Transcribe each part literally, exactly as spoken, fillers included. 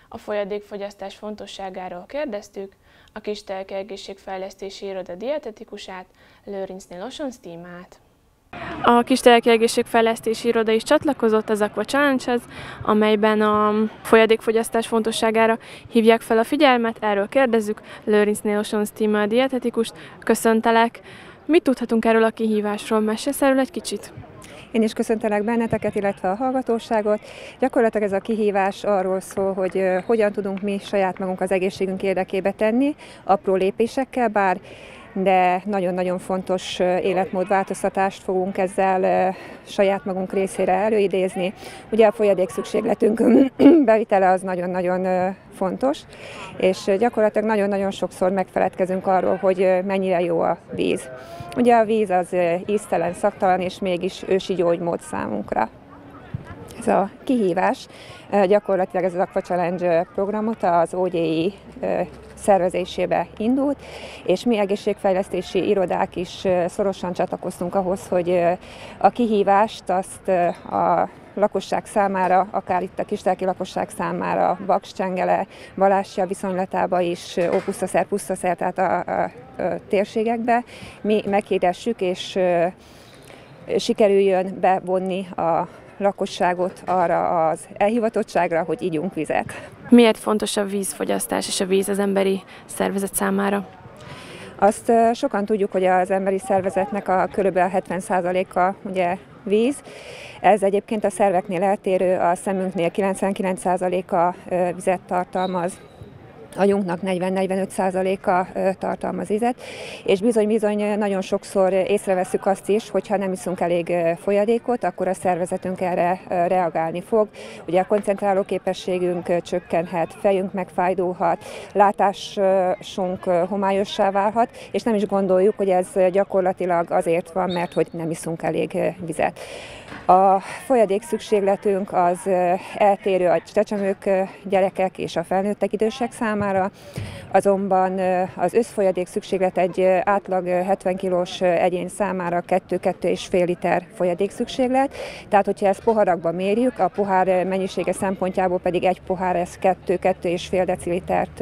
A folyadékfogyasztás fontosságáról kérdeztük a Kistelke Egészségfejlesztési Iroda dietetikusát, Lőrincné Losonc Tímát. A Kistelke Egészségfejlesztési Iroda is csatlakozott az Aqua Challenge-hez, amelyben a folyadékfogyasztás fontosságára hívják fel a figyelmet. Erről kérdezzük Lőrincné Losonc Tíma a dietetikust. Köszöntelek! Mit tudhatunk erről a kihívásról? Mesélsz erről egy kicsit? Én is köszöntelek benneteket, illetve a hallgatóságot. Gyakorlatilag ez a kihívás arról szól, hogy hogyan tudunk mi saját magunk az egészségünk érdekébe tenni, apró lépésekkel, bár de nagyon-nagyon fontos életmódváltoztatást fogunk ezzel saját magunk részére előidézni. Ugye a folyadék szükségletünk bevitele az nagyon-nagyon fontos, és gyakorlatilag nagyon-nagyon sokszor megfeledkezünk arról, hogy mennyire jó a víz. Ugye a víz az íztelen, szagtalan, és mégis ősi gyógymód számunkra. Ez a kihívás gyakorlatilag ez az Aqua Challenge programot az o gé i szervezésébe indult, és mi egészségfejlesztési irodák is szorosan csatlakoztunk ahhoz, hogy a kihívást azt a lakosság számára, akár itt a kistelki lakosság számára, Baks, Csengele, Balázsia viszonylatába is, Ópusztaszer, Pusztaszer, tehát a, a, a térségekbe mi meghirdessük, és sikerüljön bevonni a lakosságot arra az elhivatottságra, hogy ígyunk vizet. Miért fontos a vízfogyasztás és a víz az emberi szervezet számára? Azt sokan tudjuk, hogy az emberi szervezetnek a körülbelül hetven százaléka ugye víz. Ez egyébként a szerveknél eltérő, a szemünknél kilencvenkilenc százaléka vizet tartalmaz, agyunknak negyven-negyvenöt százaléka tartalmaz vizet, és bizony-bizony nagyon sokszor észreveszünk azt is, hogyha nem iszunk elég folyadékot, akkor a szervezetünk erre reagálni fog. Ugye a koncentráló képességünk csökkenhet, fejünk megfájdulhat, látásunk homályossá válhat, és nem is gondoljuk, hogy ez gyakorlatilag azért van, mert hogy nem iszunk elég vizet. A folyadék szükségletünk az eltérő a csecsemők, gyerekek és a felnőttek, idősek számára, azonban az összfolyadék szükséglet egy átlag hetven kilós egyén számára kettő-kettő és fél liter folyadék szükséglet. Tehát, hogyha ezt poharakban mérjük, a pohár mennyisége szempontjából pedig egy pohár ez kettő-kettő és fél decilitert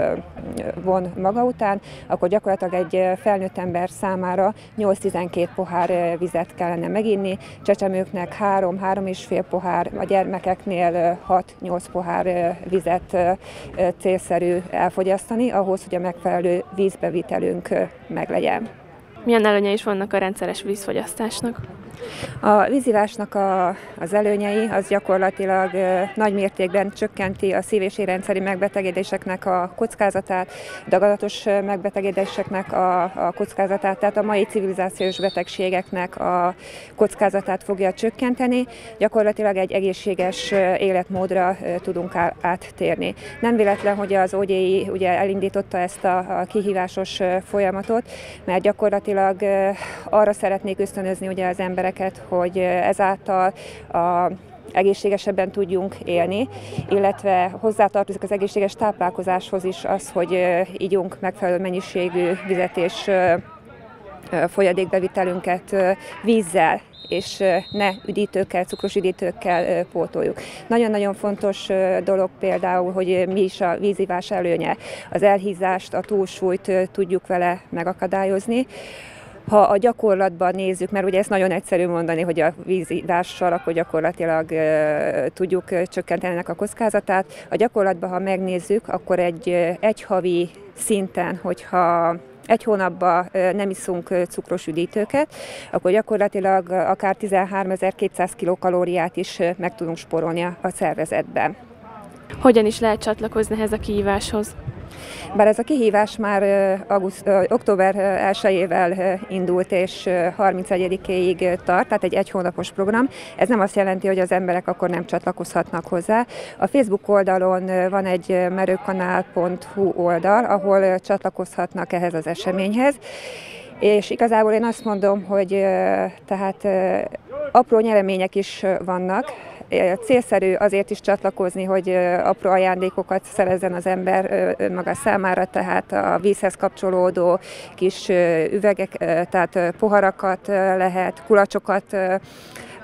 von maga után, akkor gyakorlatilag egy felnőtt ember számára nyolc-tizenkét pohár vizet kellene meginni, csecsemőknek három-három és fél pohár, a gyermekeknél hat-nyolc pohár vizet célszerű elfogyasztani, ahhoz, hogy a megfelelő vízbevitelünk meglegyen. Milyen előnyei is vannak a rendszeres vízfogyasztásnak? A vízivásnak a, az előnyei az gyakorlatilag e, nagy mértékben csökkenti a szív- és érrendszeri megbetegedéseknek a kockázatát, daganatos megbetegedéseknek a, a kockázatát, tehát a mai civilizációs betegségeknek a kockázatát fogja csökkenteni. Gyakorlatilag egy egészséges életmódra e, tudunk áttérni. Nem véletlen, hogy az o gé i ugye elindította ezt a, a kihívásos folyamatot, mert gyakorlatilag e, arra szeretnék ösztönözni ugye az embereket, hogy ezáltal a egészségesebben tudjunk élni, illetve hozzátartozik az egészséges táplálkozáshoz is az, hogy ígyunk megfelelő mennyiségű vizet és folyadékbevitelünket vízzel, és ne üdítőkkel, cukros üdítőkkel pótoljuk. Nagyon-nagyon fontos dolog például, hogy mi is a vízivás előnye. Az elhízást, a túlsúlyt tudjuk vele megakadályozni. Ha a gyakorlatban nézzük, mert ugye ezt nagyon egyszerű mondani, hogy a vízivással akkor gyakorlatilag e, tudjuk csökkenteni ennek a kockázatát. A gyakorlatban, ha megnézzük, akkor egy egyhavi szinten, hogyha egy hónapban nem iszunk cukros üdítőket, akkor gyakorlatilag akár tizenháromezer-kétszáz kilokalóriát is meg tudunk spórolni a szervezetben. Hogyan is lehet csatlakozni ehhez a kihíváshoz? Bár ez a kihívás már auguszt, október elsejével indult és harmincegyedikéig tart, tehát egy egy hónapos program. Ez nem azt jelenti, hogy az emberek akkor nem csatlakozhatnak hozzá. A Facebook oldalon van egy merőkanál pont hu oldal, ahol csatlakozhatnak ehhez az eseményhez. És igazából én azt mondom, hogy tehát apró nyeremények is vannak. Célszerű azért is csatlakozni, hogy apró ajándékokat szerezzen az ember önmaga számára, tehát a vízhez kapcsolódó kis üvegek, tehát poharakat lehet, kulacsokat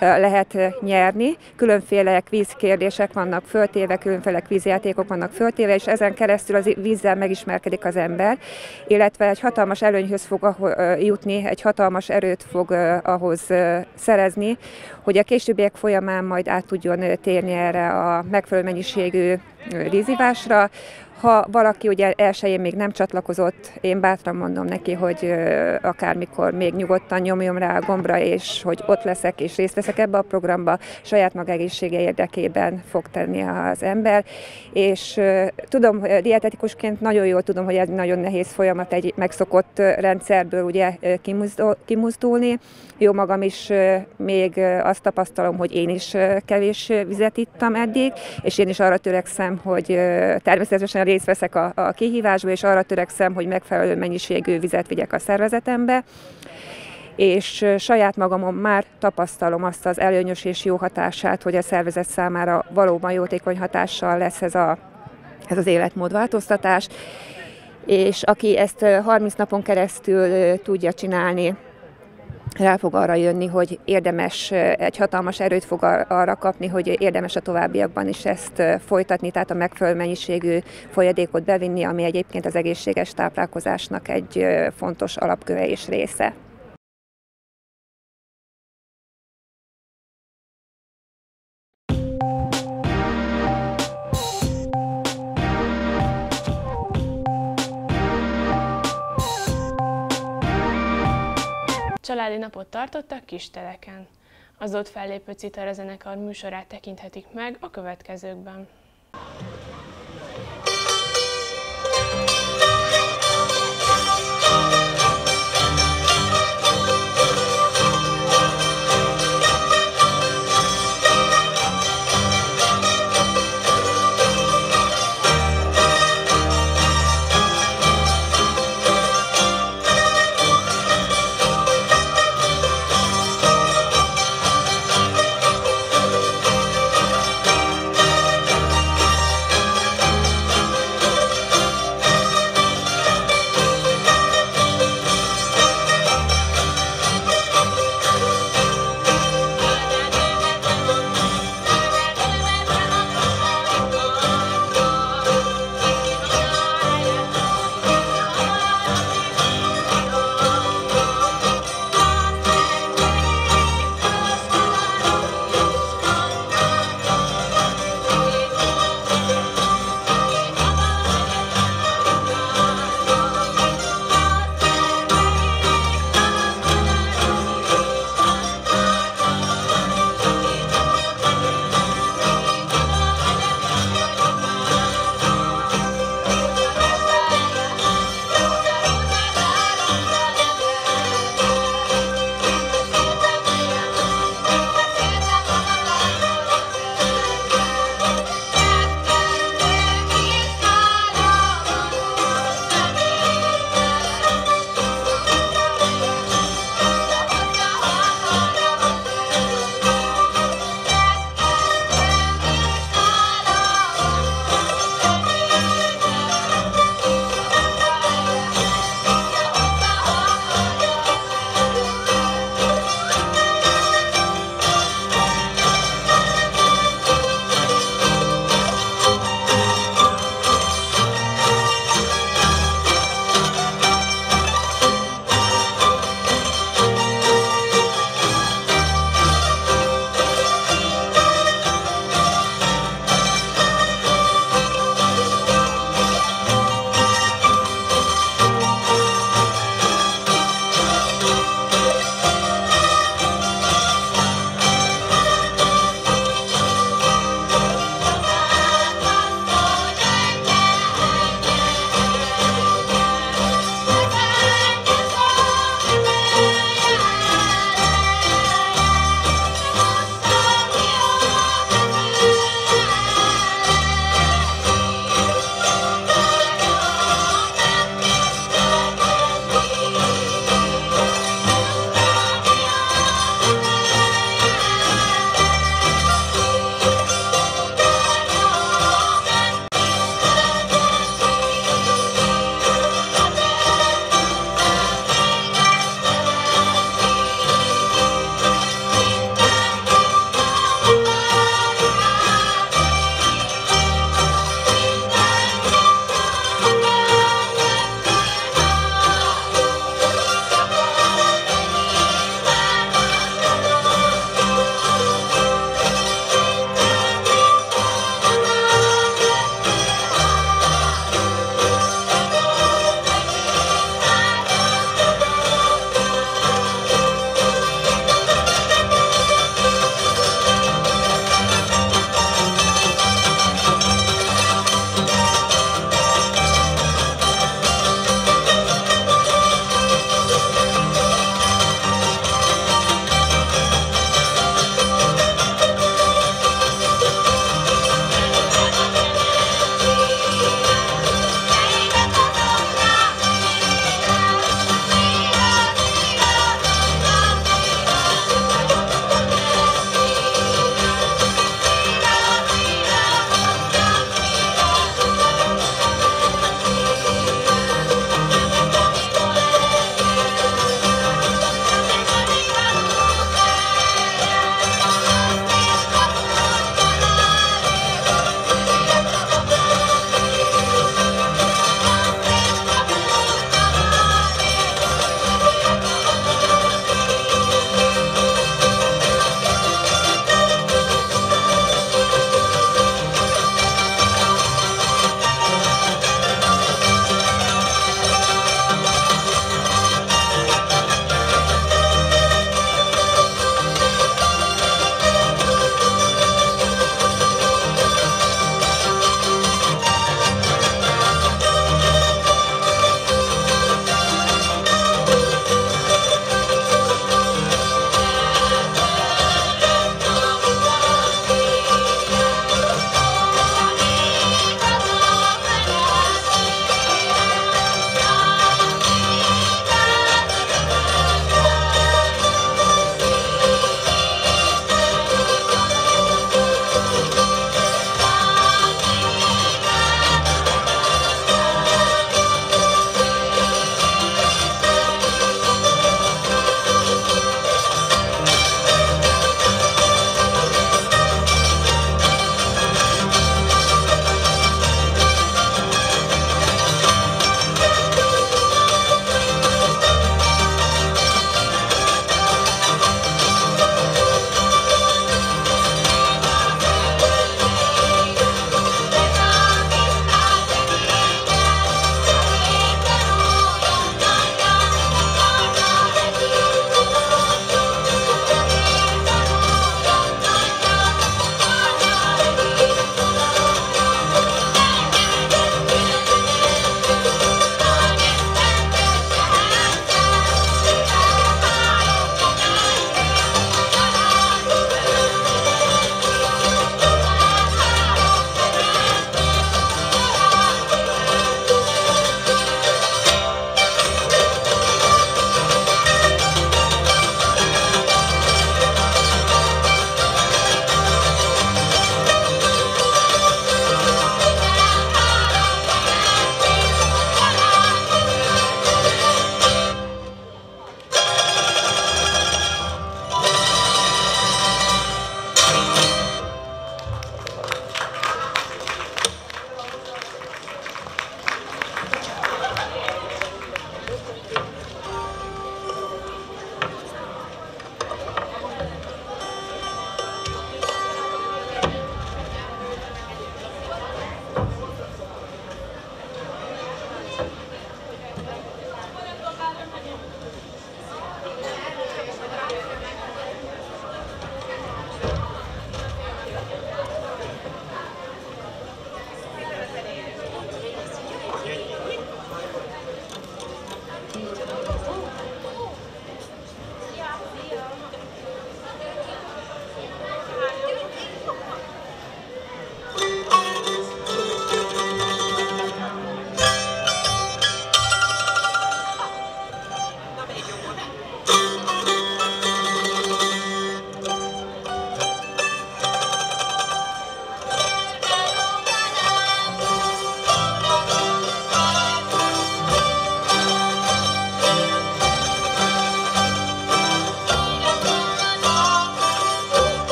lehet nyerni. Különféle kvízkérdések vannak föltéve, különféle kvízjátékok vannak föltéve, és ezen keresztül az vízzel megismerkedik az ember, illetve egy hatalmas előnyhöz fog jutni, egy hatalmas erőt fog ahhoz szerezni, hogy a későbbiek folyamán majd át tudjon térni erre a megfelelő mennyiségű vízivásra. Ha valaki ugye elsőjén még nem csatlakozott, én bátran mondom neki, hogy akármikor még nyugodtan nyomjon rá a gombra, és hogy ott leszek és részt veszek ebbe a programba, saját maga egészsége érdekében fog tenni az ember. És tudom, dietetikusként nagyon jól tudom, hogy ez nagyon nehéz folyamat egy megszokott rendszerből ugye kimuzdulni. Jó magam is még azt tapasztalom, hogy én is kevés vizet ittam eddig, és én is arra törekszem, hogy természetesen részt veszek a, a kihívásba, és arra törekszem, hogy megfelelő mennyiségű vizet vigyek a szervezetembe, és saját magamon már tapasztalom azt az előnyös és jó hatását, hogy a szervezet számára valóban jótékony hatással lesz ez, a, ez az életmódváltoztatás, és aki ezt harminc napon keresztül tudja csinálni, rá fog arra jönni, hogy érdemes, egy hatalmas erőt fog arra kapni, hogy érdemes a továbbiakban is ezt folytatni, tehát a megfelelő mennyiségű folyadékot bevinni, ami egyébként az egészséges táplálkozásnak egy fontos alapköve és része. Családi napot tartottak Kisteleken. Az ott fellépő Citara zenekar műsorát tekinthetik meg a következőkben.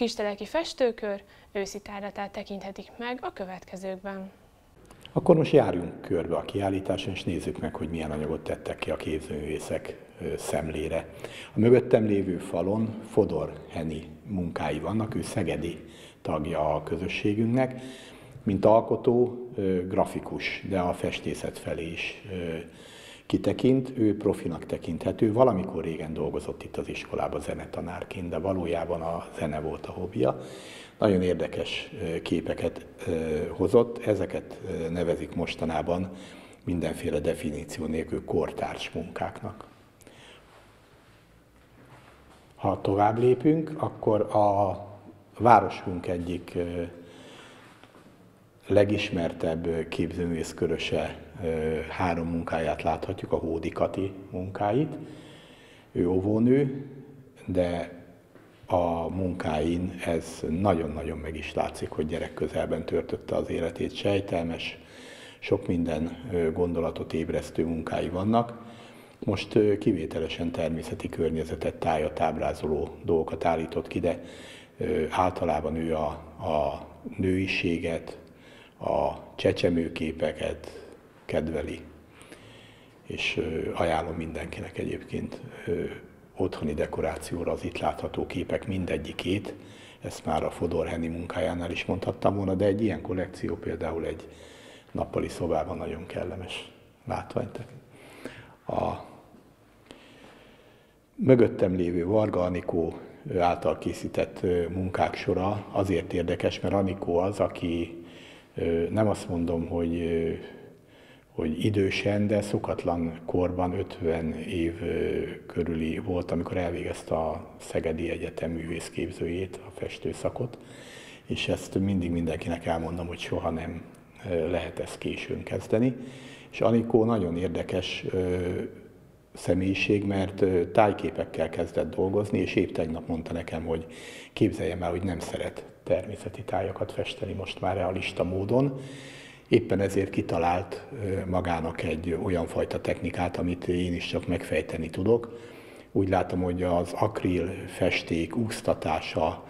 kisteleki festőkör őszi tárlatát tekinthetik meg a következőkben. Akkor most járjunk körbe a kiállításon, és nézzük meg, hogy milyen anyagot tettek ki a képzőművészek szemlére. A mögöttem lévő falon Fodor Henny munkái vannak, ő szegedi tagja a közösségünknek. Mint alkotó, grafikus, de a festészet felé is kitekint, ő profinak tekinthető. Valamikor régen dolgozott itt az iskolában zenetanárként, de valójában a zene volt a hobbija. Nagyon érdekes képeket hozott, ezeket nevezik mostanában mindenféle definíció nélkül kortárs munkáknak. Ha tovább lépünk, akkor a városunk egyik legismertebb képzőművészköröse három munkáját láthatjuk, a Hódi Kati munkáit. Ő óvónő, de a munkáin ez nagyon-nagyon meg is látszik, hogy gyerekközelben töltötte az életét. Sejtelmes, sok minden gondolatot ébresztő munkái vannak. Most kivételesen természeti környezetet, tájat ábrázoló dolgokat állított ki, de általában ő a, a nőiséget, a csecsemőképeket kedveli, és ajánlom mindenkinek egyébként otthoni dekorációra az itt látható képek mindegyikét, ezt már a Fodor Henny munkájánál is mondhattam volna, de egy ilyen kollekció például egy nappali szobában nagyon kellemes látvány. A mögöttem lévő Varga Anikó által készített munkák sora azért érdekes, mert Anikó az, aki nem azt mondom, hogy, hogy idősen, de szokatlan korban, ötven év körüli volt, amikor elvégezte a Szegedi Egyetem művészképzőjét, a festőszakot, és ezt mindig mindenkinek elmondom, hogy soha nem lehet ezt későn kezdeni. És Anikó nagyon érdekes személyiség, mert tájképekkel kezdett dolgozni, és épp tegnap mondta nekem, hogy képzeljem el, hogy nem szeret természeti tájakat festeni most már realista módon. Éppen ezért kitalált magának egy olyan fajta technikát, amit én is csak megfejteni tudok. Úgy látom, hogy az akril festék úsztatása,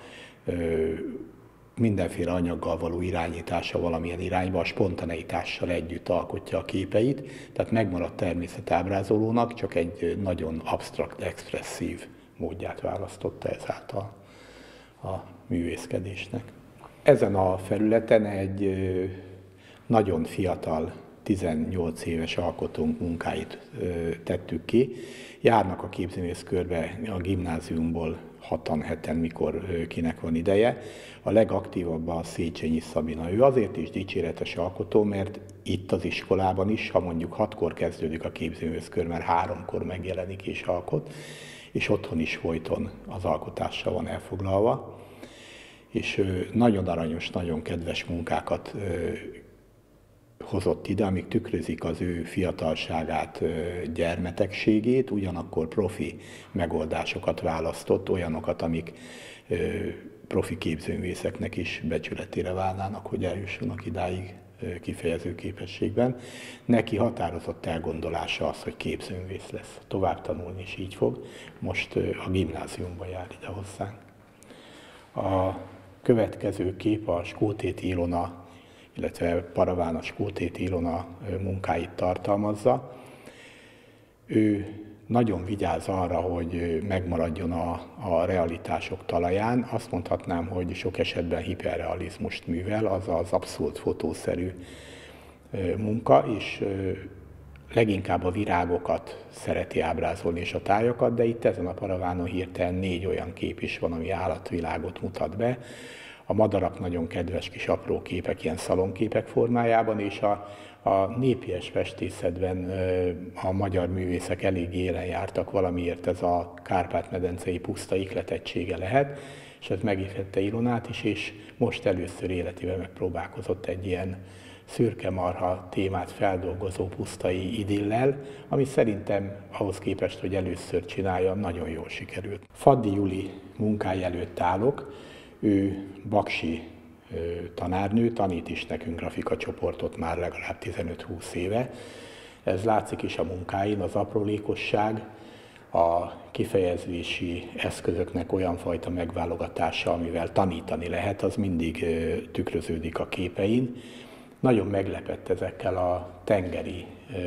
mindenféle anyaggal való irányítása valamilyen irányba, a spontaneitással együtt alkotja a képeit, tehát megmaradt természetábrázolónak, csak egy nagyon absztrakt, expresszív módját választotta ezáltal a művészkedésnek. Ezen a felületen egy nagyon fiatal, tizennyolc éves alkotónk munkáit tettük ki. Járnak a képzőművészkörbe a gimnáziumból hatan, heten, mikor kinek van ideje. A legaktívabb a Széchenyi Szabina. Ő azért is dicséretes alkotó, mert itt az iskolában is, ha mondjuk hatkor kezdődik a képzőművészkör, mert háromkor megjelenik és alkot, és otthon is folyton az alkotással van elfoglalva. És nagyon aranyos, nagyon kedves munkákat hozott ide, amik tükrözik az ő fiatalságát, gyermetegségét, ugyanakkor profi megoldásokat választott, olyanokat, amik profi képzőművészeknek is becsületére válnának, hogy eljussanak idáig kifejező képességben. Neki határozott elgondolása az, hogy képzőművész lesz. Tovább tanulni is így fog. Most a gimnáziumba jár ide hozzánk. A következő kép a Skótéti Ilona, illetve Paraván a Skótéti Ilona munkáit tartalmazza. Ő nagyon vigyáz arra, hogy megmaradjon a, a realitások talaján. Azt mondhatnám, hogy sok esetben hiperrealizmust művel, az az abszolút fotószerű munka, és leginkább a virágokat szereti ábrázolni és a tájakat, de itt ezen a Paravánon hirtelen négy olyan kép is van, ami állatvilágot mutat be. A madarak nagyon kedves kis apró képek, ilyen szalonképek formájában, és a, a népies festészetben a magyar művészek elég élen jártak, valamiért ez a Kárpát-medencei puszta ihletettsége lehet, és ez megihlette Ilonát is, és most először életében megpróbálkozott egy ilyen szürke marha témát feldolgozó pusztai idillel, ami szerintem ahhoz képest, hogy először csinálja, nagyon jól sikerült. Faddi Juli munkája előtt állok. Ő baksi tanárnő, tanít is nekünk grafikacsoportot már legalább tizenöt-húsz éve. Ez látszik is a munkáin, az aprólékosság, a kifejezési eszközöknek olyan fajta megválogatása, amivel tanítani lehet, az mindig tükröződik a képein. Nagyon meglepett ezekkel a tengeri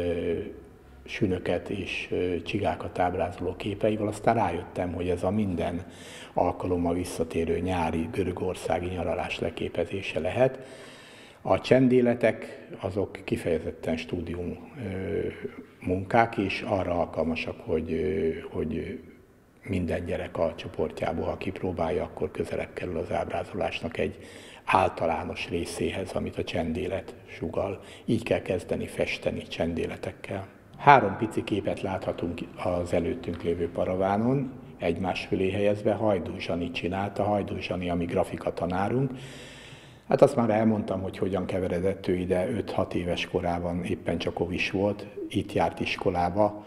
sünöket és csigákat ábrázoló képeivel, aztán rájöttem, hogy ez a minden alkalommal visszatérő nyári görögországi nyaralás leképezése lehet. A csendéletek azok kifejezetten stúdium munkák, és arra alkalmasak, hogy, hogy minden gyerek a csoportjából, ha kipróbálja, akkor közelebb kerül az ábrázolásnak egy általános részéhez, amit a csendélet sugall. Így kell kezdeni festeni csendéletekkel. Három pici képet láthatunk az előttünk lévő paravánon, egymás fölé helyezve. Hajdú Zsani csinálta, Hajdú Zsani, ami grafika tanárunk. Hát azt már elmondtam, hogy hogyan keveredett ő ide, öt-hat éves korában éppen csak ovis volt, itt járt iskolába,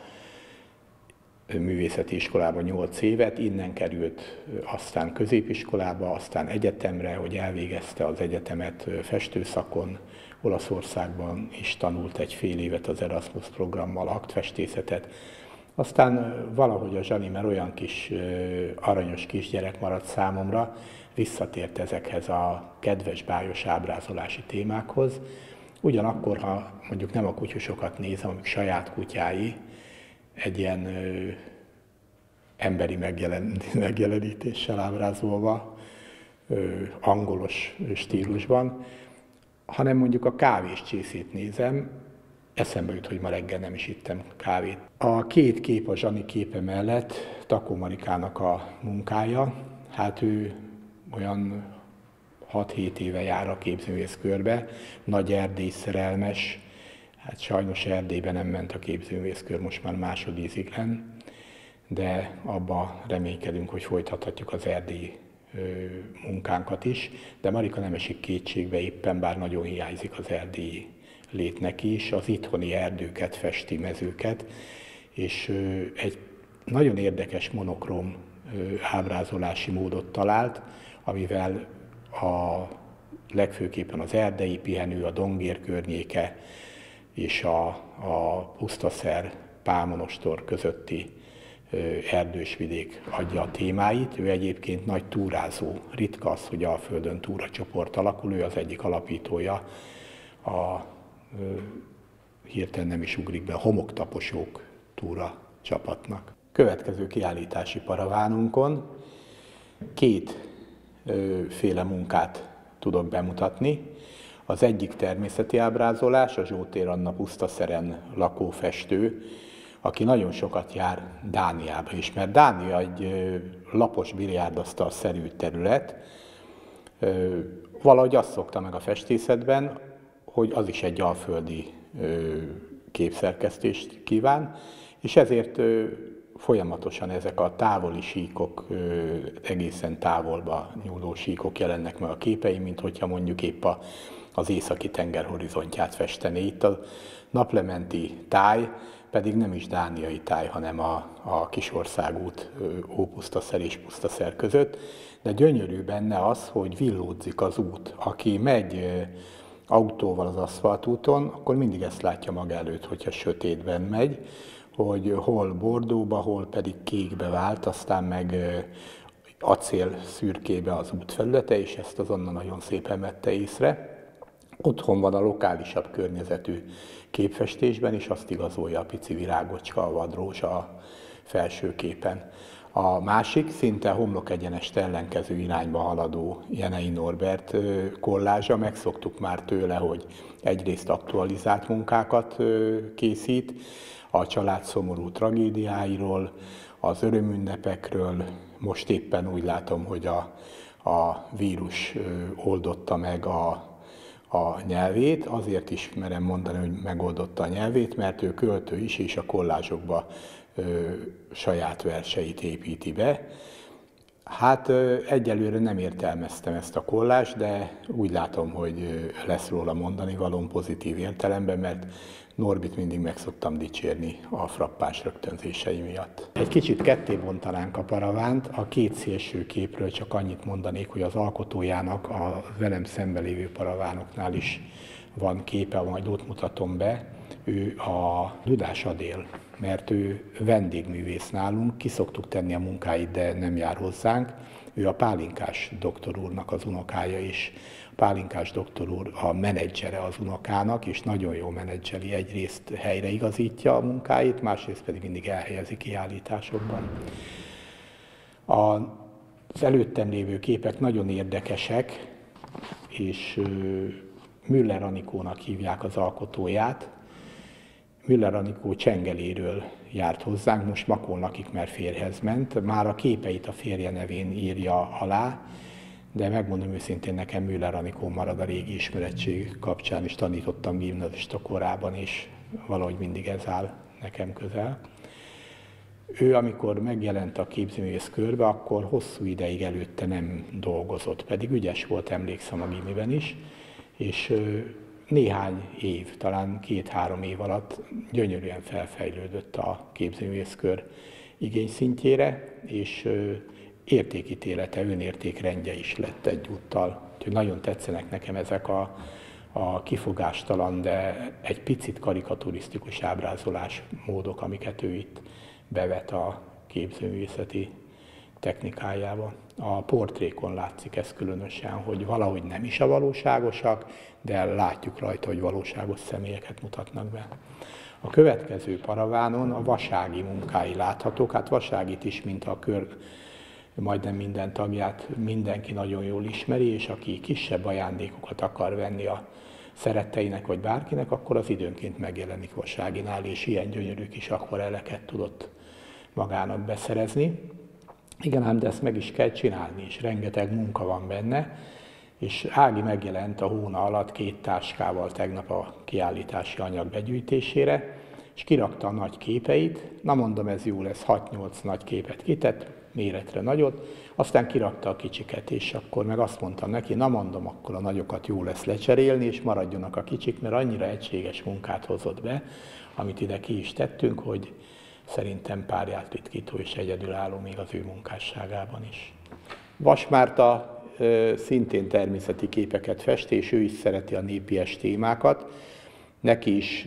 művészeti iskolába nyolc évet, innen került aztán középiskolába, aztán egyetemre, hogy elvégezte az egyetemet festőszakon, Olaszországban is tanult egy fél évet az Erasmus programmal aktfestészetet. Aztán valahogy a Zsani, mert olyan kis aranyos kisgyerek maradt számomra, visszatért ezekhez a kedves, bájos ábrázolási témákhoz. Ugyanakkor, ha mondjuk nem a kutyusokat nézem, amik saját kutyái, egy ilyen ö, emberi megjelen, megjelenítéssel ábrázolva, ö, angolos stílusban, hanem mondjuk a kávéscsészét nézem, eszembe jut, hogy ma reggel nem is ittem kávét. A két kép a Zsani képe mellett Takó Marikának a munkája. Hát ő olyan hat-hét éve jár a képzőművészkörbe, nagy erdély szerelmes, hát sajnos Erdélyben nem ment a képzőművészkör, most már másodíziglen, de abba reménykedünk, hogy folytathatjuk az erdélyi munkánkat is, de Marika nem esik kétségbe éppen, bár nagyon hiányzik az erdélyi lét neki is, az itthoni erdőket festi, mezőket, és egy nagyon érdekes monokróm ábrázolási módot talált, amivel a legfőképpen az erdei pihenő, a Dongér környéke és a, a Pusztaszer Pálmonostor közötti erdős vidék adja a témáit. Ő egyébként nagy túrázó, ritka az, hogy Alföldön túracsoport alakul, ő az egyik alapítója a hirtelen nem is ugrik be, a homoktaposók túra csapatnak. Következő kiállítási paravánunkon két ö, féle munkát tudok bemutatni. Az egyik természeti ábrázolás, a Zsótér Anna Pusztaszeren lakó festő, aki nagyon sokat jár Dániába is, mert Dánia egy ö, lapos biliárdasztal-szerű terület. Ö, valahogy azt szokta meg a festészetben, hogy az is egy alföldi ö, képszerkesztést kíván, és ezért ö, folyamatosan ezek a távoli síkok, ö, egészen távolba nyúló síkok jelennek meg a képeim, mint hogyha mondjuk épp a, az északi tenger horizontját festené. Itt a naplementi táj pedig nem is dániai táj, hanem a, a Kisországút, Ópusztaszer és Pusztaszer között, de gyönyörű benne az, hogy villódzik az út. Aki megy autóval az aszfaltúton, akkor mindig ezt látja maga előtt, hogyha sötétben megy, hogy hol bordóba, hol pedig kékbe vált, aztán meg acél szürkébe az útfelülete, és ezt azonnal nagyon szépen vette észre. Otthon van a lokálisabb környezetű képfestésben, és azt igazolja a pici virágocska, a vadrózsa a felső képen. A másik, szinte homlok egyenest ellenkező irányba haladó Jenei Norbert kollázsa, megszoktuk már tőle, hogy egyrészt aktualizált munkákat készít, a család szomorú tragédiáiról, az örömünnepekről, most éppen úgy látom, hogy a, a vírus oldotta meg a, a nyelvét, azért is merem mondani, hogy megoldotta a nyelvét, mert ő költő is, és a kollázsokba ö, saját verseit építi be. Hát ö, egyelőre nem értelmeztem ezt a kollást, de úgy látom, hogy lesz róla mondani valóm pozitív értelemben, mert Norbit mindig meg szoktam dicsérni a frappáns rögtönzései miatt. Egy kicsit ketté bontanánk a paravánt, a két szélső képről csak annyit mondanék, hogy az alkotójának a velem szembe lévő paravánoknál is van képe, majd ott mutatom be. Ő a Dudás Adél, mert ő vendégművész nálunk, ki szoktuk tenni a munkáit, de nem jár hozzánk. Ő a Pálinkás doktor úrnak az unokája is. A Pálinkás doktor úr a menedzsere az unokának, és nagyon jó menedzseli, egyrészt helyreigazítja a munkáit, másrészt pedig mindig elhelyezi kiállításokban. Az előttem lévő képek nagyon érdekesek, és Müller Anikónak hívják az alkotóját. Müller Anikó Csengeléről járt hozzánk, most Makolnakik, mert férjhez ment. Már a képeit a férje nevén írja alá, de megmondom őszintén, nekem Müller Anikó marad a régi ismerettség kapcsán, is tanítottam gimnazista korában, és valahogy mindig ez áll nekem közel. Ő, amikor megjelent a képzőművész körbe, akkor hosszú ideig előtte nem dolgozott, pedig ügyes volt, emlékszem, a gimiben is, és néhány év, talán két-három év alatt gyönyörűen felfejlődött a képzőművészkör igényszintjére, és értékítélete, önértékrendje is lett egyúttal. Úgyhogy nagyon tetszenek nekem ezek a, a kifogástalan, de egy picit karikaturisztikus ábrázolásmódok, amiket ő itt bevet a képzőművészeti technikájába. A portrékon látszik ez különösen, hogy valahogy nem is a valóságosak, de látjuk rajta, hogy valóságos személyeket mutatnak be. A következő paravánon a Vasági munkái láthatók. Hát Vaságit is, mint a kör majdnem minden tagját mindenki nagyon jól ismeri, és aki kisebb ajándékokat akar venni a szeretteinek vagy bárkinek, akkor az időnként megjelenik Vaságinál, és ilyen gyönyörű kis akvarelleket tudott magának beszerezni. Igen, ám de ezt meg is kell csinálni, és rengeteg munka van benne, és Ági megjelent a hóna alatt két táskával tegnap a kiállítási anyag begyűjtésére, és kirakta a nagy képeit. Na mondom, ez jó lesz, hat-nyolc nagy képet kitett, méretre nagyot, aztán kirakta a kicsiket, és akkor meg azt mondtam neki, na mondom, akkor a nagyokat jó lesz lecserélni, és maradjonak a kicsik, mert annyira egységes munkát hozott be, amit ide ki is tettünk, hogy szerintem párját ritkító és egyedülálló még az ő munkásságában is. Vas Márta szintén természeti képeket fest, és ő is szereti a népies témákat. Neki is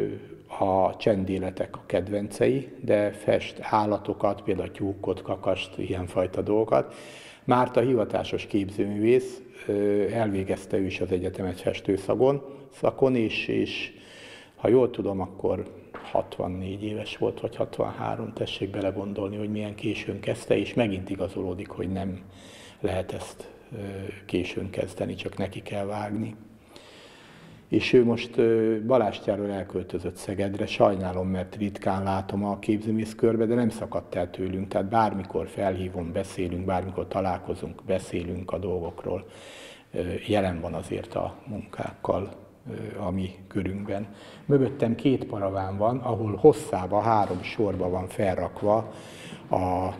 a csendéletek a kedvencei, de fest állatokat, például tyúkot, kakast, ilyenfajta dolgokat. Márta hivatásos képzőművész, elvégezte ő is az egyetemet festőszakon, szakon, és, és ha jól tudom, akkor hatvannégy éves volt, vagy hatvanhárom, tessék belegondolni, hogy milyen későn kezdte, és megint igazolódik, hogy nem lehet ezt későn kezdeni, csak neki kell vágni. És ő most Balástyáról elköltözött Szegedre, sajnálom, mert ritkán látom a képzőművész körbe, de nem szakadt el tőlünk, tehát bármikor felhívom, beszélünk, bármikor találkozunk, beszélünk a dolgokról, jelen van azért a munkákkal a mi körünkben. Mögöttem két paraván van, ahol hosszában három sorba van felrakva a,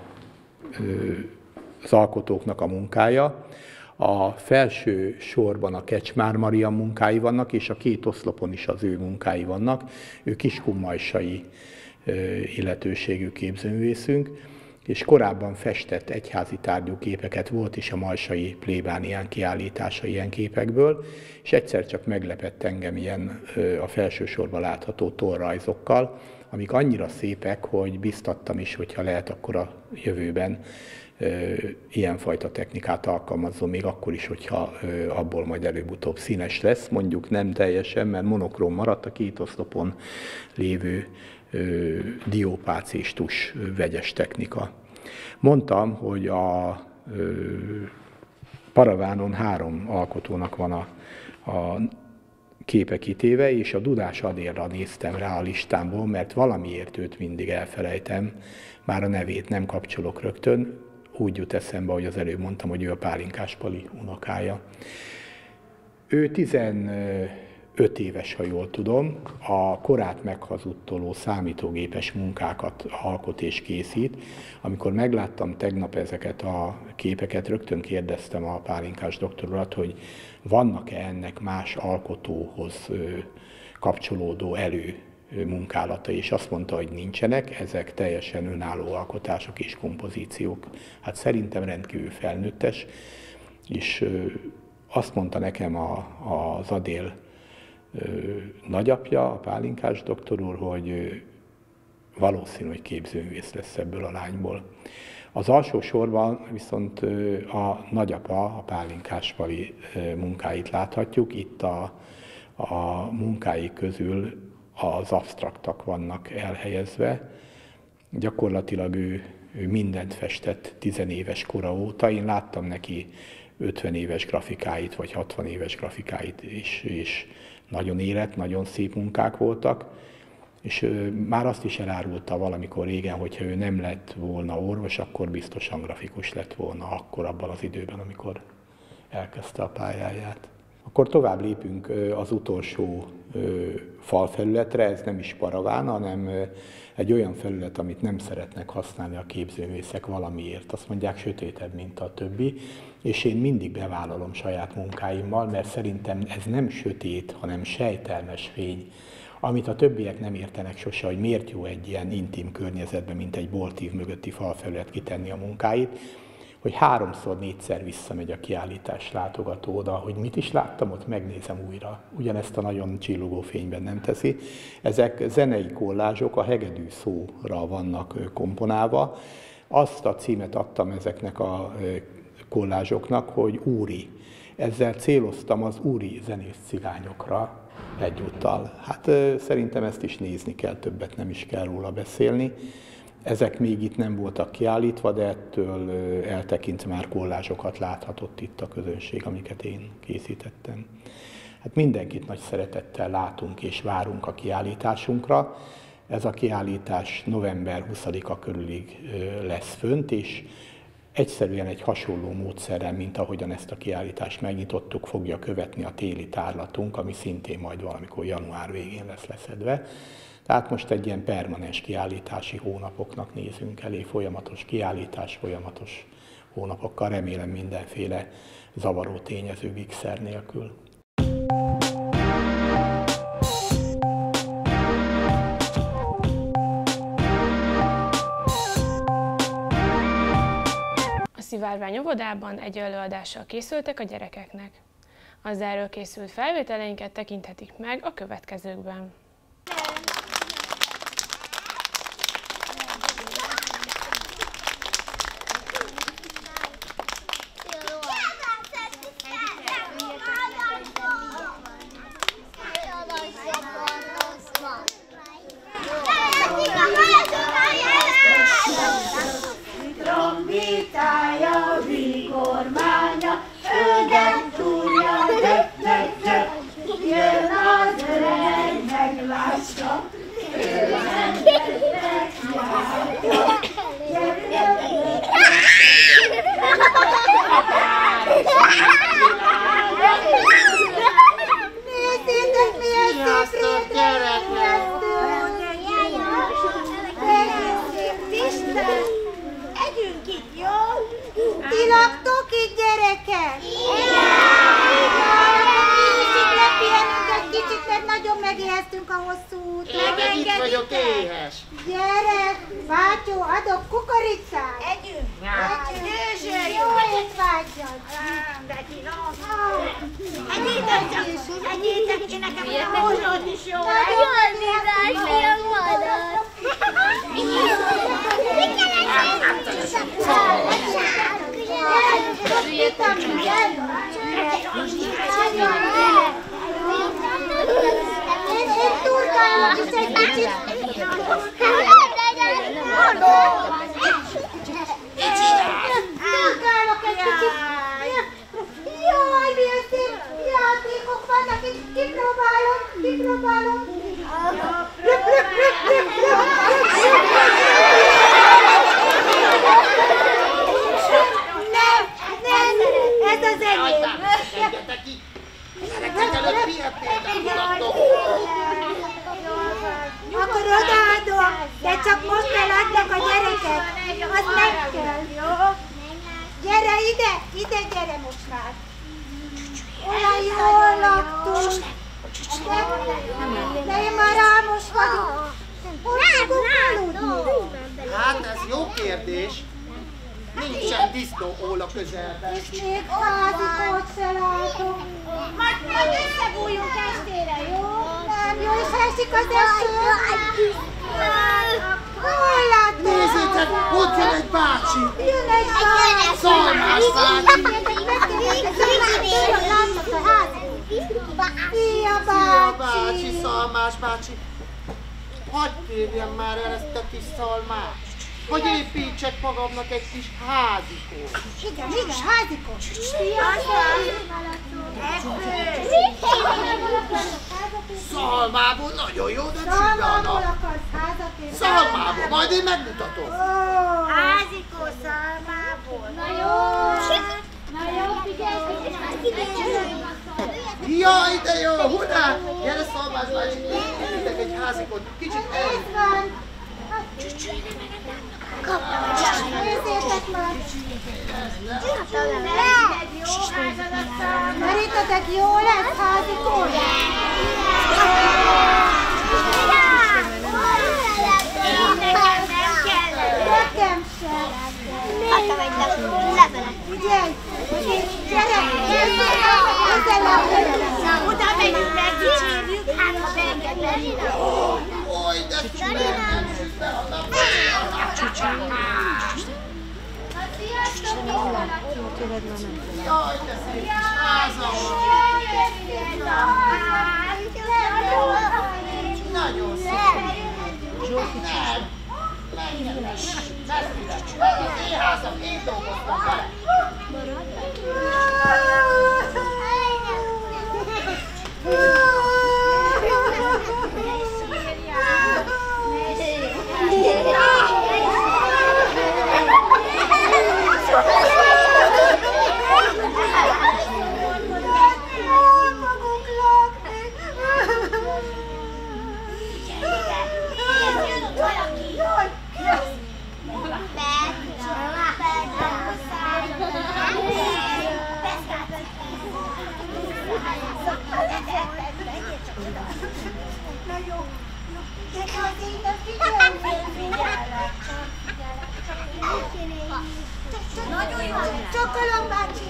az alkotóknak a munkája. A felső sorban a Kecsmár Maria munkái vannak, és a két oszlopon is az ő munkái vannak. Ő kiskunmajsai illetőségű képzőművészünk, és korábban festett egyházi tárgyú képeket, volt is a majsai plébánián kiállítása ilyen képekből, és egyszer csak meglepett engem ilyen a felső sorban látható torrajzokkal, amik annyira szépek, hogy biztattam is, hogyha lehet, akkor a jövőben ilyenfajta technikát alkalmazzon, még akkor is, hogyha abból majd előbb-utóbb színes lesz, mondjuk nem teljesen, mert monokróm maradt a két oszlopon lévő diópácistus vegyes technika. Mondtam, hogy a paravánon három alkotónak van a, a képe kitéve, és a Dudás Adélra néztem rá a listámból, mert valamiért őt mindig elfelejtem, már a nevét nem kapcsolok rögtön, úgy jut eszembe, hogy az előbb mondtam, hogy ő a Pálinkás Pali unokája. Ő tizenöt éves, ha jól tudom, a korát meghazudtoló számítógépes munkákat alkot és készít. Amikor megláttam tegnap ezeket a képeket, rögtön kérdeztem a Pálinkás doktor urat, hogy vannak-e ennek más alkotóhoz kapcsolódó elő munkálata, és azt mondta, hogy nincsenek, ezek teljesen önálló alkotások és kompozíciók. Hát szerintem rendkívül felnőttes, és azt mondta nekem a, az Adél nagyapja, a Pálinkás doktor úr, hogy valószínű, hogy képzőművész lesz ebből a lányból. Az alsó sorban viszont a nagyapa, a Pálinkás Pali munkáit láthatjuk. Itt a, a munkái közül az absztraktak vannak elhelyezve. Gyakorlatilag ő, ő mindent festett tizenéves kora óta. Én láttam neki ötven éves grafikáit, vagy hatvan éves grafikáit is, és nagyon élet, nagyon szép munkák voltak. És ő már azt is elárulta valamikor régen, hogyha ő nem lett volna orvos, akkor biztosan grafikus lett volna akkor abban az időben, amikor elkezdte a pályáját. Akkor tovább lépünk az utolsó falfelületre, ez nem is paraván, hanem egy olyan felület, amit nem szeretnek használni a képzőművészek valamiért. Azt mondják, sötétebb, mint a többi, és én mindig bevállalom saját munkáimmal, mert szerintem ez nem sötét, hanem sejtelmes fény, amit a többiek nem értenek sose, hogy miért jó egy ilyen intim környezetben, mint egy boltív mögötti falfelület kitenni a munkáit, hogy háromszor, négyszer visszamegy a kiállítás látogató oda, hogy mit is láttam, ott megnézem újra. Ugyanezt a nagyon csillogó fényben nem teszi. Ezek zenei kollázsok, a hegedű szóra vannak komponálva. Azt a címet adtam ezeknek a kollázsoknak, hogy úri. Ezzel céloztam az úri zenész cigányokra egyúttal. Hát szerintem ezt is nézni kell, többet nem is kell róla beszélni. Ezek még itt nem voltak kiállítva, de ettől eltekintve már kollázsokat láthatott itt a közönség, amiket én készítettem. Hát mindenkit nagy szeretettel látunk és várunk a kiállításunkra. Ez a kiállítás november huszadika körülig lesz fönt, és egyszerűen egy hasonló módszerrel, mint ahogyan ezt a kiállítást megnyitottuk, fogja követni a téli tárlatunk, ami szintén majd valamikor január végén lesz leszedve. Tehát most egy ilyen permanens kiállítási hónapoknak nézünk elé, folyamatos kiállítás, folyamatos hónapokkal, remélem mindenféle zavaró tényező gigszer nélkül. A Szivárvány óvodában egy előadással készültek a gyerekeknek. Az erről készült felvételeinket tekinthetik meg a következőkben. Trombitája, vigormánya, öden túrja, gyök, gyök, gyök, jön az öreg, meglássa, ő nem tettek járja, gyök, gyök, nézzétek, milyen szép rétet vettünk! Isten! Együnk itt, jó? Ti laktok itt, gyerekek? Igen! Kicsit lepihenünk egy kicsit, mert nagyon megéheztünk a hosszú úton. Én itt vagyok éhes. Gyere, Bátyó, adok kukoricát. Együnk. Együnk. Jó étvágyat. De finom. Egyétek csak, egyétek, én nekem a húsot is jó. Nagyon szívás, milyen vadat. Én turkálok is egy kicsit. Turkálok egy kicsit. Jaj, milyen szép játékok vannak itt. Kipróbálom, kipróbálom. Röp, röp, röp, röp, röp. Nem, nem, ez az enyém. Akkor odaadom, de csak most eladnak a gyerekek. Az nem kell, jó? Gyere ide, ide gyere most már. Olyan jól laktunk. De én már rámos vagyok. Hogy fogunk aludni? Hát ez jó kérdés. Nincsen disznóól a közelben. És még házikót se látunk. Majd, majd összebújjunk estére, jó? esik az eső. Hol láttad? Nézzétek, ott jön egy bácsi. Jön egy bácsi. Szalmás bácsi. Szia Szia bácsi. bácsi, Szalmás bácsi. Hadd kérjem már el ezt a kis szalmást, hogy építsek magamnak egy kis házikót. Igen, igen, házikót. Szalmából nagyon jó, de Szalmából csinálnak. akarsz házat építeni? Szalmából, majd én megmutatom. Házikó szalmából. Na jó. Na jó, figyelj. Jaj, de jó, hurrá! Gyere Szalmás bácsi, építek egy házikót, kicsit el. Nézd van. Nézzétek már. Szerintetek jó lesz házikó? Nekem sem. Figyelj! Gyere! Oda megyünk, megdicsérjük, hát ha beengedni. Oly, de szuper! Jaj, de szép kis házam van! Nagyon szép! Nem! Menjen! Messzire! Ez az én házam, én dolgoztam vele! Nagyon jó! Csokolom, bácsi!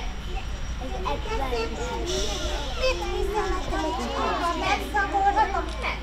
Mit hiszel nekem egy csíkban? Megszagolhatom?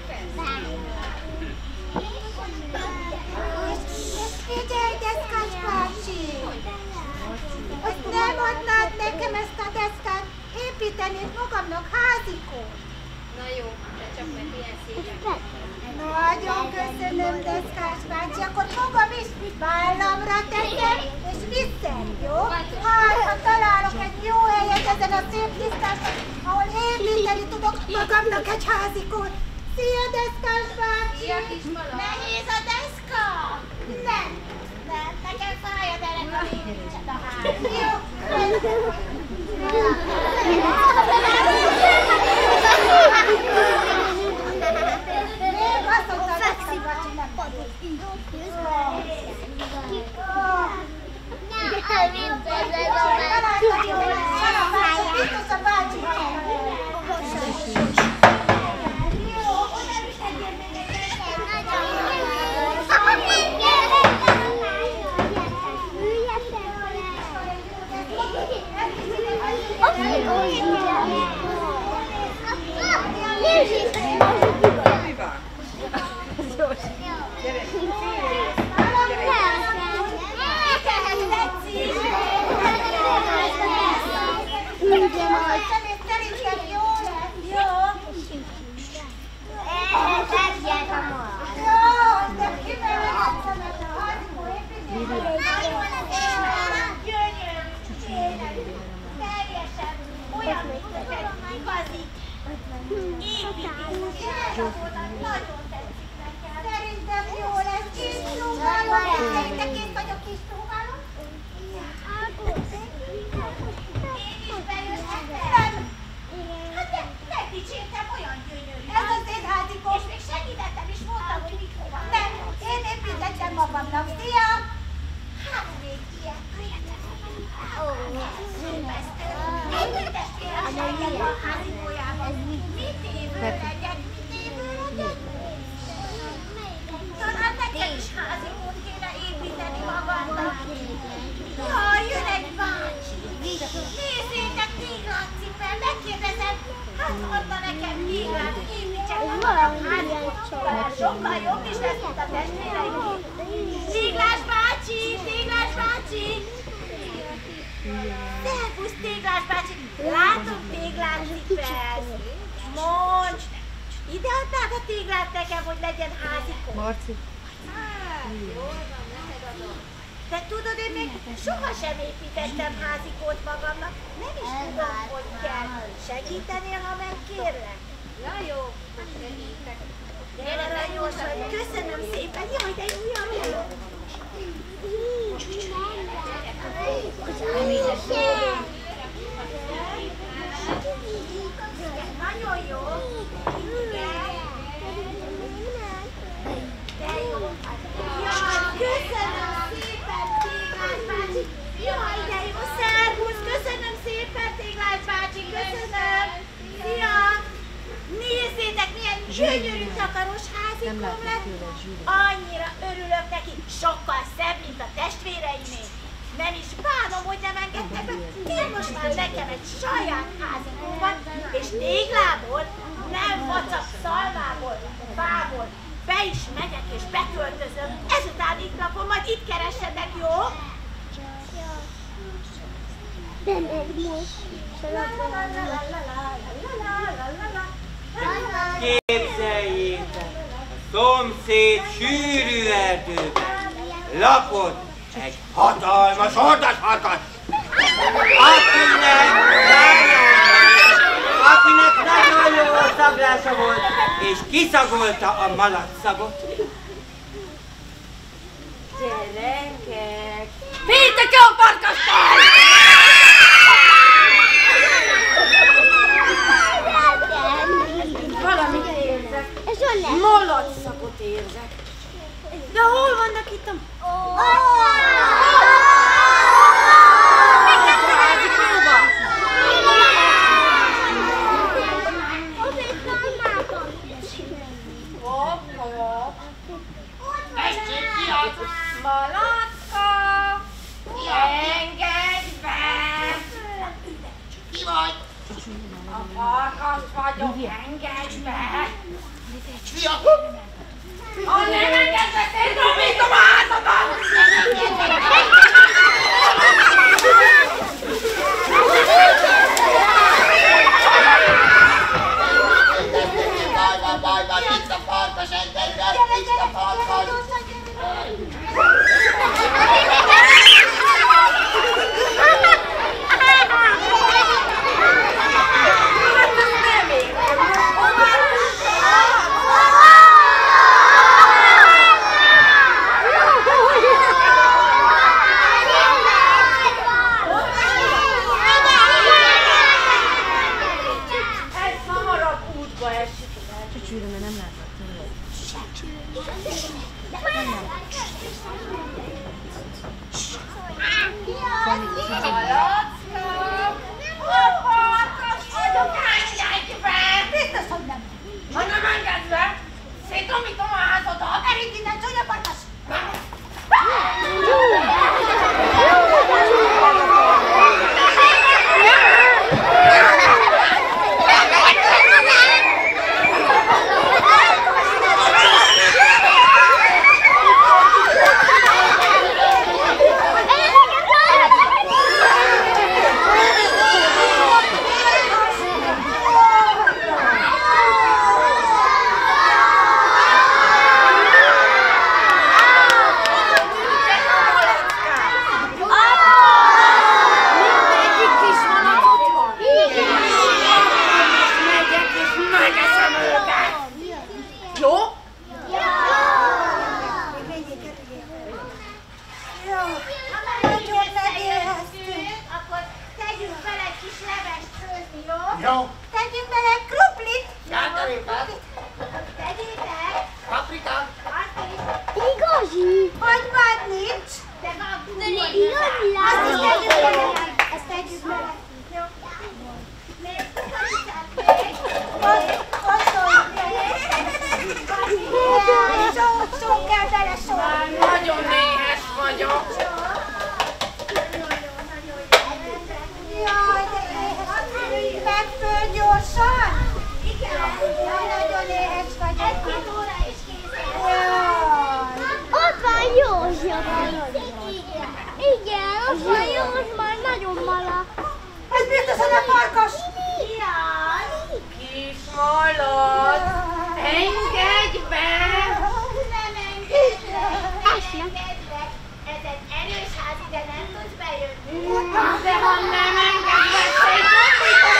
Figyelj, deszkás bácsi! Hogy nem adnád nekem ezt a deszkát, építenék magamnak házikót? Na jó, de csak meg ilyen szépen. Nagyon köszönöm, deszkás bácsi, akkor magam is vállamra teszem, és viszem, jó? Hát, ha találok egy jó helyet ezen a szép tisztáson, ahol építeni tudok magamnak egy házikót. Szia, deszkás bácsi! Szia, kismala! Nehéz a deszka? Nem, nem, nekem fáj a derek, a építsed a ház. Jó? Még azt mondta, hogy deszkás bácsi nem padott. Biztos a bácsi szerintem jó lesz, jó? Jó, de kimeleged szemet a házikó építésre. Gyönyörű, teljesen olyan, mint egy igazi építés. Nagyon tetszik nekem. Szerintem jó lesz, kis trúgálom. Szerintem kész vagyok, kis trúgálom. Én is bejöhetem. Hát de megdicsértem, olyan gyönyörű. Ez az én házikó. És még segítettem is, mondtam, hogy mit hova. Nem, én építettem magamnak. Szia! Hát még ilyen. Egy testvérem segített a házikójában. Mit évő legyek? Mit évő legyek? Talán nekem is házikót kéne építeni magamnak. Jaj, jön egy bácsi. Nézzétek, téglát cipel, megkérdezem, hát adna nekem téglát, építsek magamnak talán sokkal jobb is lesz, mint a testvéreim. Téglás bácsi, Téglás bácsi! Szervusz, Téglás bácsi! Látom, téglát cipelsz. Mondd! Ide adnád a téglát nekem, hogy legyen házikó? Marci. Jól van, neked adom. Te tudod, én még sohasem építettem házikót magamnak. Nem is tudom, hogy kell. Segítenél, ha megkérlek? Na jó, segítek. Gyere, aranyos vagy. Köszönöm szépen. Jaj, de jó, jaj, de jó. Nagyon jó. Igen. De jó. Jaj, köszönöm szépen, Téglás bácsi. Jaj, de jó. Szervusz, köszönöm szépen, Téglás bácsi. Köszönöm. Szia. Nézzétek, milyen gyönyörű takaros házikom lett. Annyira örülök neki. Sokkal szebb, mint a testvéreimé. Nem is bánom, hogy nem engedtek be. Én most már nekem egy saját házikóm van, és téglából, nem vacak szalmából, fából be is megyek és beköltözöm. Ezután itt lakom, majd itt keressetek, jó? De meg most. Képzeljétek, a szomszéd sűrű erdőben lakott egy hatalmas ordas-hatas, akinek akinek nagyon jó szaglása volt, és kiszagolta a malacszagot. Gyerekek! Vigyétek ki a farkastól! Valamit érzek. Ez olyan. Malacszagot érzek. De hol vannak itt a... Malacka! Engedj be! Ki vagy? A farkas vagyok, engedj be! Szia! Ha nem engedsz be, szétromítom a házadat! Baj van, baj van, itt a farkas, engedj be, itt a farkas! Jó. Tegyünk bele kruplit. Sárgarépát. Tegyétek. Paprikát. Azt is. Igazi. Hagymát nincs. De van. Igazi Azt is lány. tegyük bele. Ezt tegyük bele. Jó. Még kukoricát még. Koszolj még. Sok, sok kell bele sok. Nagyon néhes vagyok. Jaj, de éhes. Meg föl gyorsan. Igen. Nagyon éhes vagyok. Egy-két óráig. Jöjjön a farkas! Kis malac, engedj be! Nem engedlek, nem engedlek. Ez egy erős ház, ide nem tudsz bejönni. De ha nem engedlek, szétgombítom!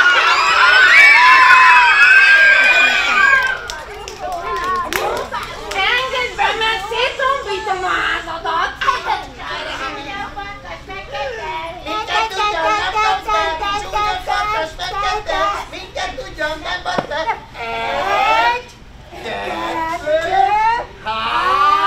Engedj be, mert szétgombítom a házadat! Mindent tudjon, nem kapsz be, csúnyos farkas fekete, mindent tudjon, nem basz be. Egy, kettő, három!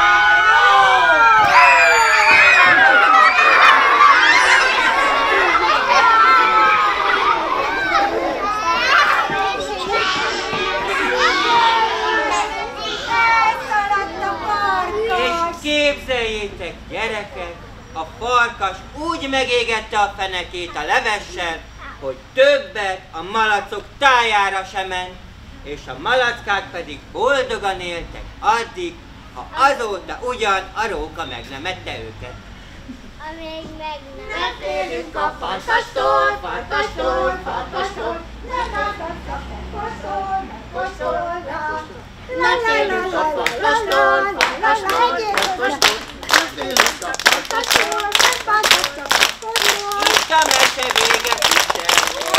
És képzeljétek, gyerekek, a farkas úgy megégette a fenekét a levessel, hogy többet a malacok tájára sem ment, és a malackák pedig boldogan éltek addig, ha azóta ugyan a róka meg nem ette őket. Amíg meg nem. Nem félünk a farkastól, farkastól, farkastól. Nem félünk a farkastól, farkastól. Nem félünk a farkastól, farkastól, farkastól. Nem félünk a farkastól, Itt a mese vége, Isten!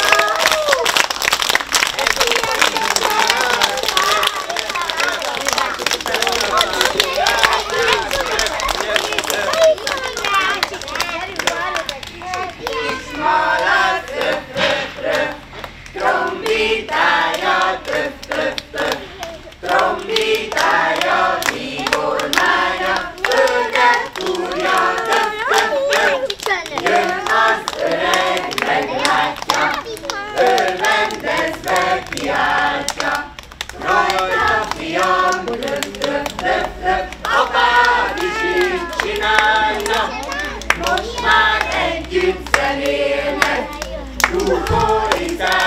kis malac, öf, öf, öf, trombitája, töf, töf, töf, trombitája, bíbormánya, földet túrja, töf, töf, töf, jön az öreg, meglátja, örvendezve kiáltja, rajta fiam, töf, töf, töf, töf, apád is így csinálja, most már együtt zenélnek, rúgórizálnak.